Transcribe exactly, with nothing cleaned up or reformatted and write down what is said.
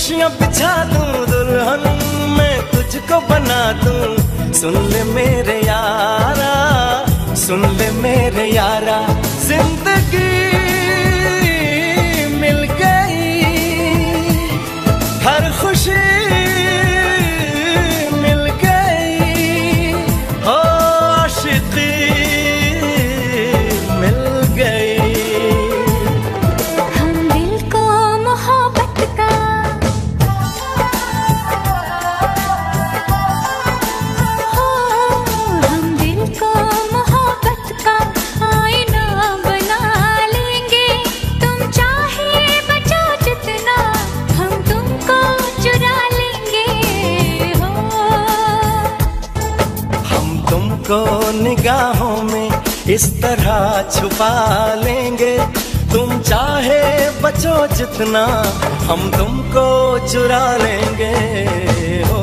खुशियाँ बिछा दूं दुल्हन मैं तुझको बना दूं। सुन ले मेरे यारा, सुन ले मेरे यारा, जिंदगी मिल गई, हर खुशी मिल गई, ओ आशिकी मिल गई। हम दिल को मोहब्बत का हो, हम दिल को मोहब्बत का आईना बना लेंगे। तुम चाहे बचो जितना, हम तुमको चुरा लेंगे हो। हम तुमको निगाहों में इस तरह छुपा लेंगे। तुम चाहे बचो जितना, हम तुमको चुरा लेंगे हो।